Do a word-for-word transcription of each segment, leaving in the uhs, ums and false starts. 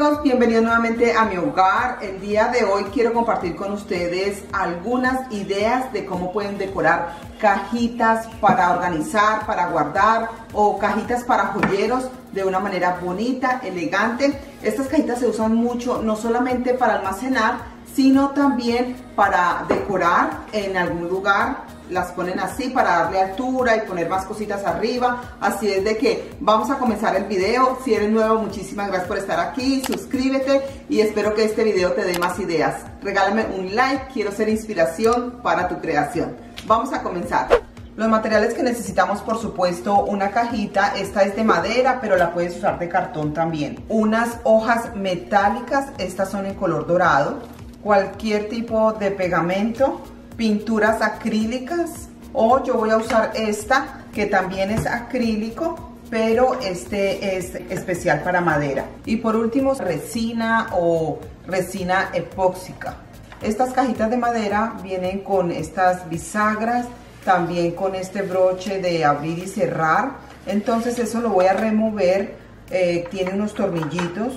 amigos, bienvenidos nuevamente a mi hogar. El día de hoy quiero compartir con ustedes algunas ideas de cómo pueden decorar cajitas para organizar, para guardar o cajitas para joyeros de una manera bonita, elegante. Estas cajitas se usan mucho no solamente para almacenar, sino también para decorar en algún lugar. Las ponen así para darle altura y poner más cositas arriba. Así es de que vamos a comenzar el video. Si eres nuevo, muchísimas gracias por estar aquí. Suscríbete y espero que este video te dé más ideas. Regálame un like, quiero ser inspiración para tu creación. Vamos a comenzar. Los materiales que necesitamos, por supuesto, una cajita. Esta es de madera, pero la puedes usar de cartón también. Unas hojas metálicas, estas son en color dorado. Cualquier tipo de pegamento. Pinturas acrílicas, o yo voy a usar esta que también es acrílico, pero este es especial para madera. Y por último, resina o resina epóxica. Estas cajitas de madera vienen con estas bisagras, también con este broche de abrir y cerrar. Entonces eso lo voy a remover, eh, tiene unos tornillitos.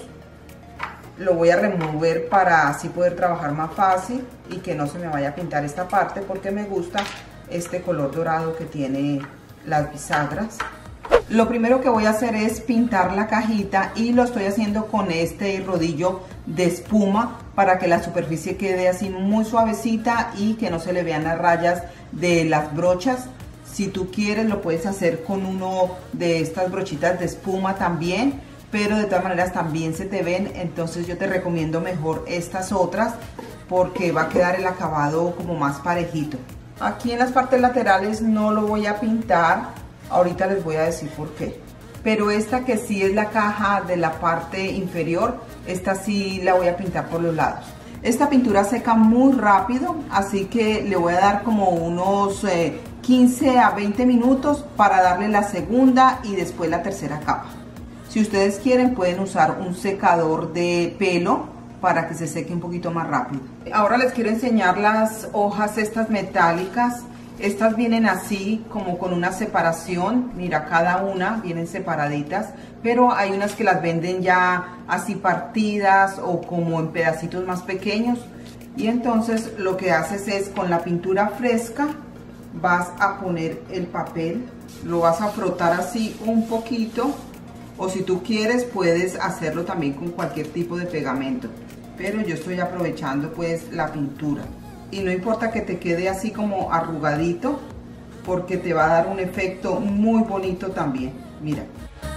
Lo voy a remover para así poder trabajar más fácil y que no se me vaya a pintar esta parte, porque me gusta este color dorado que tiene las bisagras. Lo primero que voy a hacer es pintar la cajita y lo estoy haciendo con este rodillo de espuma para que la superficie quede así muy suavecita y que no se le vean las rayas de las brochas. Si tú quieres lo puedes hacer con uno de estas brochitas de espuma también, pero de todas maneras también se te ven, entonces yo te recomiendo mejor estas otras porque va a quedar el acabado como más parejito. Aquí en las partes laterales no lo voy a pintar, ahorita les voy a decir por qué. Pero esta que sí es la caja de la parte inferior, esta sí la voy a pintar por los lados. Esta pintura seca muy rápido, así que le voy a dar como unos eh, quince a veinte minutos para darle la segunda y después la tercera capa. Si ustedes quieren pueden usar un secador de pelo para que se seque un poquito más rápido. Ahora les quiero enseñar las hojas estas metálicas. Estas vienen así como con una separación. Mira, cada una vienen separaditas, pero hay unas que las venden ya así partidas o como en pedacitos más pequeños. Y entonces lo que haces es con la pintura fresca vas a poner el papel, lo vas a frotar así un poquito. O si tú quieres puedes hacerlo también con cualquier tipo de pegamento, pero yo estoy aprovechando pues la pintura. Y no importa que te quede así como arrugadito, porque te va a dar un efecto muy bonito también. Mira,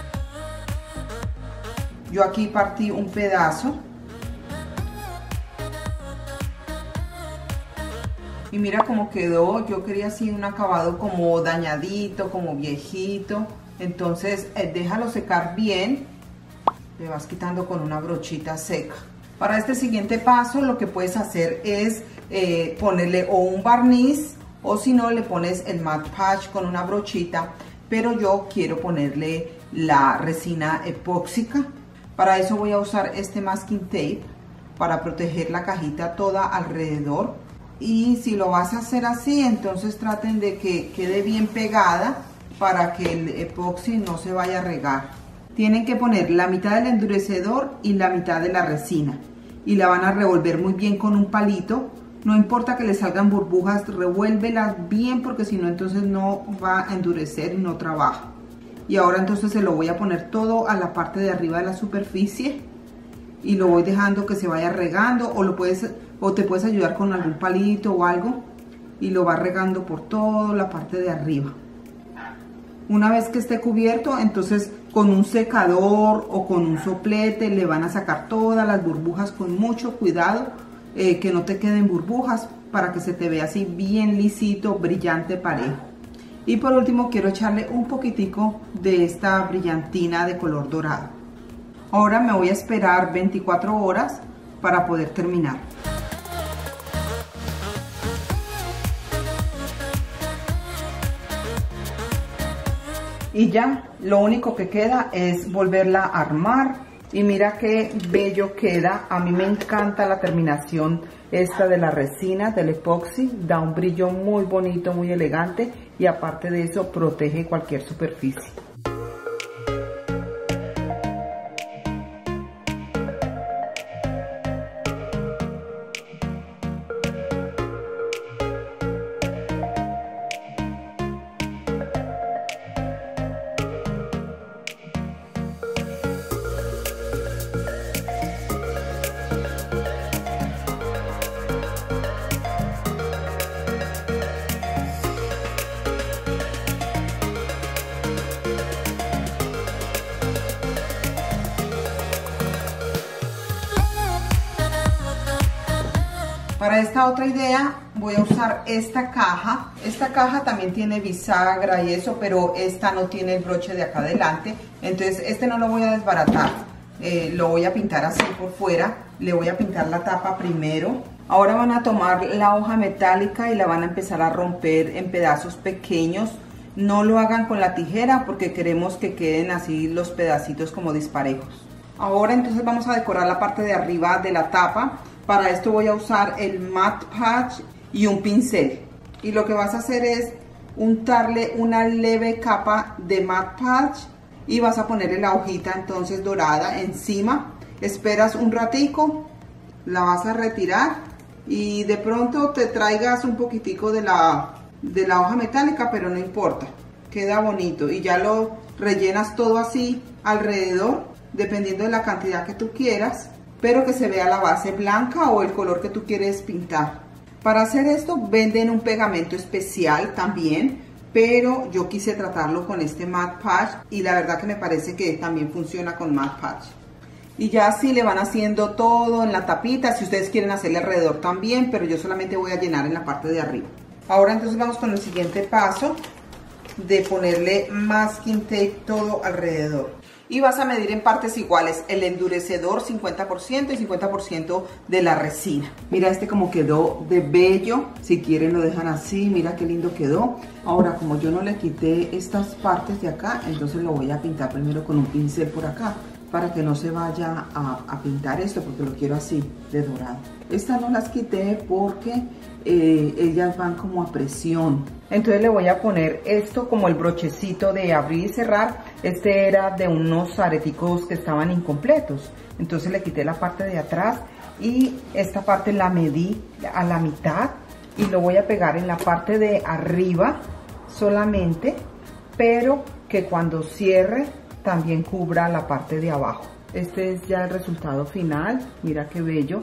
yo aquí partí un pedazo y mira cómo quedó. Yo quería así un acabado como dañadito, como viejito. Entonces eh, déjalo secar bien, le vas quitando con una brochita seca. Para este siguiente paso lo que puedes hacer es eh, ponerle o un barniz o si no le pones el Mod Podge con una brochita, pero yo quiero ponerle la resina epóxica. Para eso voy a usar este masking tape para proteger la cajita toda alrededor. Y si lo vas a hacer así, entonces traten de que quede bien pegada para que el epoxi no se vaya a regar. Tienen que poner la mitad del endurecedor y la mitad de la resina y la van a revolver muy bien con un palito. No importa que le salgan burbujas, revuélvelas bien porque si no entonces no va a endurecer y no trabaja. Y ahora entonces se lo voy a poner todo a la parte de arriba de la superficie y lo voy dejando que se vaya regando, o lo puedes o te puedes ayudar con algún palito o algo y lo va regando por toda la parte de arriba. Una vez que esté cubierto, entonces con un secador o con un soplete le van a sacar todas las burbujas con mucho cuidado, eh, que no te queden burbujas, para que se te vea así bien lisito, brillante, parejo. Y por último quiero echarle un poquitico de esta brillantina de color dorado. Ahora me voy a esperar veinticuatro horas para poder terminar. Y ya, lo único que queda es volverla a armar. Y mira qué bello queda. A mí me encanta la terminación esta de la resina, del epoxi. Da un brillo muy bonito, muy elegante. Y aparte de eso, protege cualquier superficie. Para esta otra idea voy a usar esta caja. Esta caja también tiene bisagra y eso, pero esta no tiene el broche de acá adelante. Entonces este no lo voy a desbaratar, eh, lo voy a pintar así por fuera. Le voy a pintar la tapa primero. Ahora van a tomar la hoja metálica y la van a empezar a romper en pedazos pequeños. No lo hagan con la tijera porque queremos que queden así los pedacitos como disparejos. Ahora entonces vamos a decorar la parte de arriba de la tapa. Para esto voy a usar el Mod Podge y un pincel. Y lo que vas a hacer es untarle una leve capa de Mod Podge y vas a ponerle la hojita entonces dorada encima. Esperas un ratico, la vas a retirar y de pronto te traigas un poquitico de la, de la hoja metálica, pero no importa, queda bonito. Y ya lo rellenas todo así alrededor, dependiendo de la cantidad que tú quieras, pero que se vea la base blanca o el color que tú quieres pintar. Para hacer esto venden un pegamento especial también, pero yo quise tratarlo con este Mod Podge y la verdad que me parece que también funciona con Mod Podge. Y ya así le van haciendo todo en la tapita, si ustedes quieren hacerle alrededor también, pero yo solamente voy a llenar en la parte de arriba. Ahora entonces vamos con el siguiente paso de ponerle masking tape todo alrededor. Y vas a medir en partes iguales el endurecedor cincuenta por ciento y cincuenta por ciento de la resina. Mira este como quedó de bello. Si quieren lo dejan así, mira qué lindo quedó. Ahora como yo no le quité estas partes de acá, entonces lo voy a pintar primero con un pincel por acá, para que no se vaya a, a pintar esto, porque lo quiero así de dorado. Estas no las quité porque eh, ellas van como a presión. Entonces le voy a poner esto como el brochecito de abrir y cerrar. Este era de unos areticos que estaban incompletos. Entonces le quité la parte de atrás y esta parte la medí a la mitad y lo voy a pegar en la parte de arriba solamente, pero que cuando cierre también cubra la parte de abajo. Este es ya el resultado final. Mira qué bello.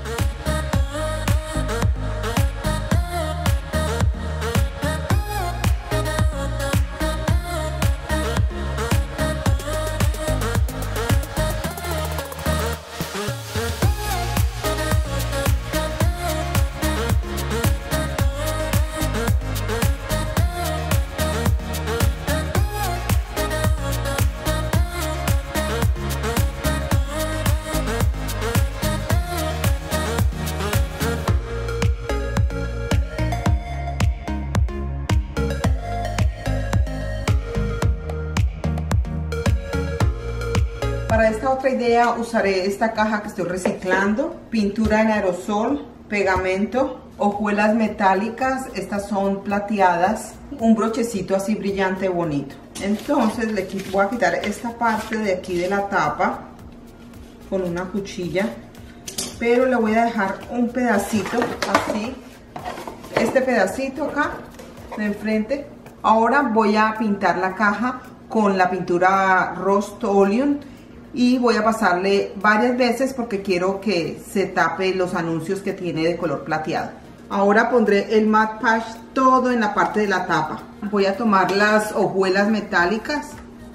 Para esta otra idea usaré esta caja que estoy reciclando, pintura en aerosol, pegamento, hojuelas metálicas, estas son plateadas, un brochecito así brillante bonito. Entonces le voy a quitar esta parte de aquí de la tapa con una cuchilla, pero le voy a dejar un pedacito así, este pedacito acá de enfrente. Ahora voy a pintar la caja con la pintura Rust-Oleum y voy a pasarle varias veces porque quiero que se tape los anuncios que tiene de color plateado. Ahora pondré el Mod Podge todo en la parte de la tapa. Voy a tomar las hojuelas metálicas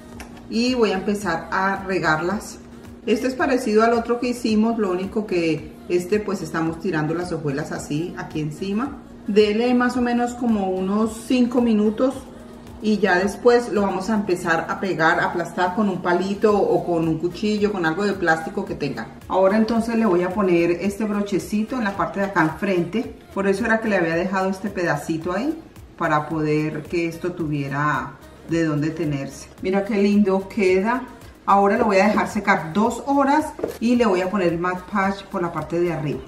y voy a empezar a regarlas. Este es parecido al otro que hicimos, lo único que este pues estamos tirando las hojuelas así aquí encima. Dele más o menos como unos cinco minutos y ya después lo vamos a empezar a pegar, a aplastar con un palito o con un cuchillo, con algo de plástico que tenga. Ahora entonces le voy a poner este brochecito en la parte de acá enfrente. Por eso era que le había dejado este pedacito ahí, para poder que esto tuviera de dónde tenerse. Mira qué lindo queda. Ahora lo voy a dejar secar dos horas y le voy a poner el Mod Podge por la parte de arriba.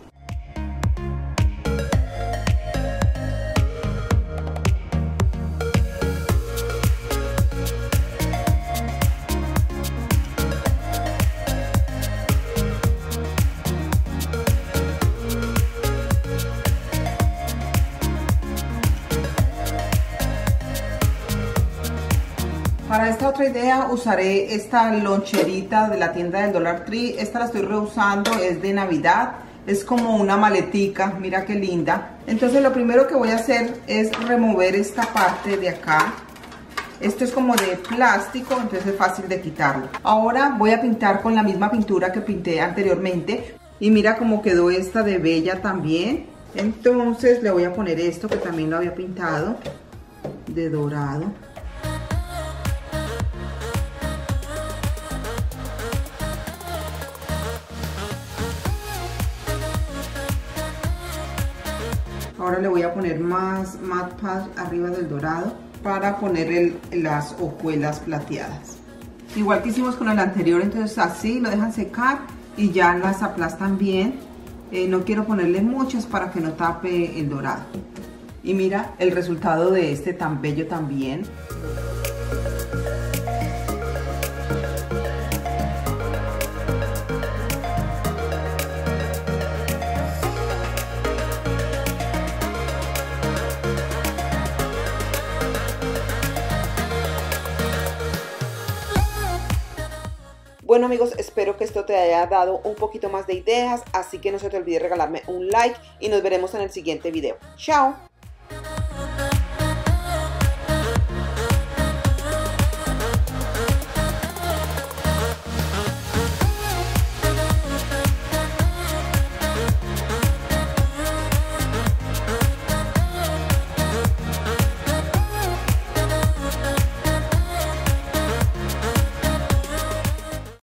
Para esta otra idea usaré esta loncherita de la tienda del Dollar Tree. Esta la estoy reusando, es de Navidad. Es como una maletica, mira qué linda. Entonces lo primero que voy a hacer es remover esta parte de acá. Esto es como de plástico, entonces es fácil de quitarlo. Ahora voy a pintar con la misma pintura que pinté anteriormente. Y mira cómo quedó esta de bella también. Entonces le voy a poner esto que también lo había pintado de dorado. Ahora le voy a poner más Matte Paint arriba del dorado para poner el, las hojuelas plateadas. Igual que hicimos con el anterior, entonces así lo dejan secar y ya las aplastan bien. Eh, no quiero ponerle muchas para que no tape el dorado. Y mira el resultado de este tan bello también. Bueno amigos, espero que esto te haya dado un poquito más de ideas, así que no se te olvide regalarme un like y nos veremos en el siguiente video. ¡Chao!